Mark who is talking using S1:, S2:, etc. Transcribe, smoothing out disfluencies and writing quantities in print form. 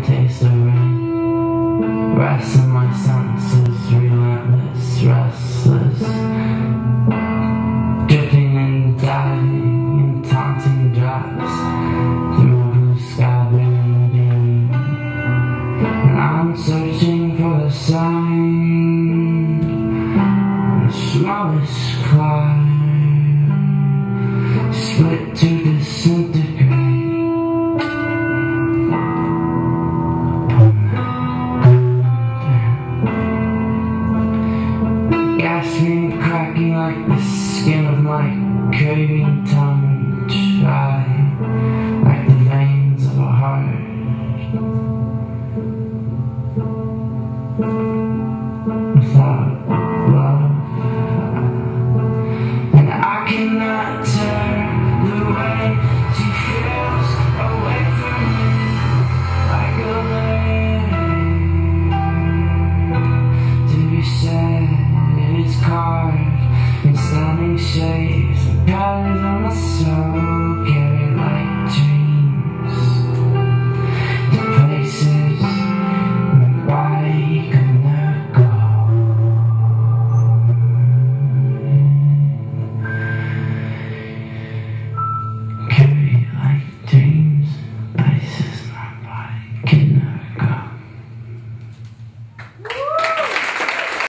S1: taste of rain. Resting my senses, relentless, restless, dripping and diving in taunting drops through a blue sky beam. And I'm searching for the sign, the smallest cloud split to disintegrate. Gasping, cracking like the skin of my craving tongue, dry like the veins of a heart. Without love, and I cannot turn the way she feels away from me, like a lady to be sad. It's carved in stunning shapes and patterns on the side.